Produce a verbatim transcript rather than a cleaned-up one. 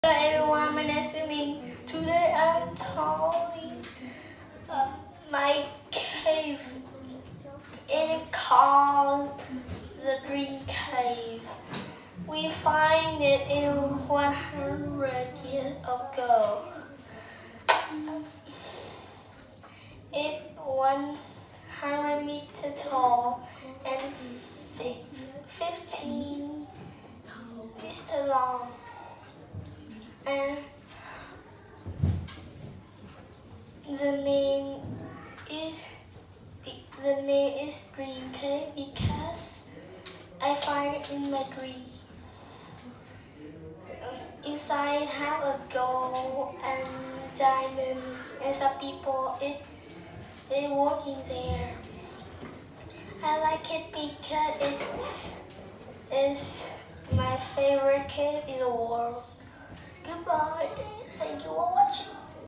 Hello everyone, my name is Minh. Today I'm telling uh, my cave. It is called the Dream Cave. We find it in one hundred years ago. It's one hundred meters tall and fifteen meters long. And the name is the name is Dream Cave because I find it in my dream. Inside have a gold and diamond, and some people it they working there. I like it because it's is my favorite cave in the world.